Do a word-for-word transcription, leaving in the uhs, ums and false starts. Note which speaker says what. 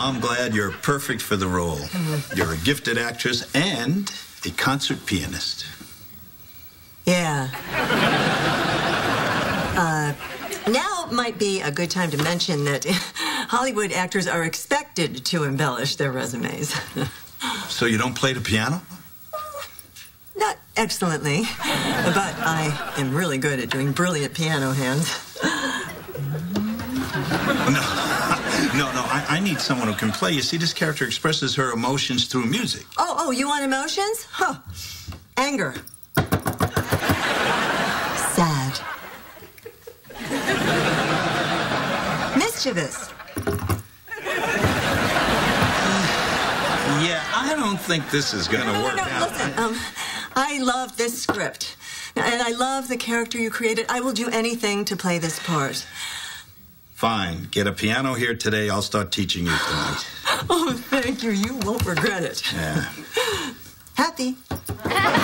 Speaker 1: I'm glad you're perfect for the role. Mm-hmm. You're a gifted actress and a concert pianist.
Speaker 2: Yeah. Uh, now might be a good time to mention that Hollywood actors are expected to embellish their resumes.
Speaker 1: So you don't play the piano?
Speaker 2: Not excellently, but I am really good at doing brilliant piano hands.
Speaker 1: No, no, no, I, I need someone who can play. You see, this character expresses her emotions through music.
Speaker 2: Oh, oh, you want emotions? Huh. Anger. Sad. Mischievous.
Speaker 1: Yeah, I don't think this is going to
Speaker 2: no,
Speaker 1: work
Speaker 2: no, no,
Speaker 1: out.
Speaker 2: Listen, um, I love this script, and I love the character you created. I will do anything to play this part.
Speaker 1: Fine. Get a piano here today. I'll start teaching you tonight.
Speaker 2: Oh, thank you. You won't regret it.
Speaker 1: Yeah.
Speaker 2: Happy.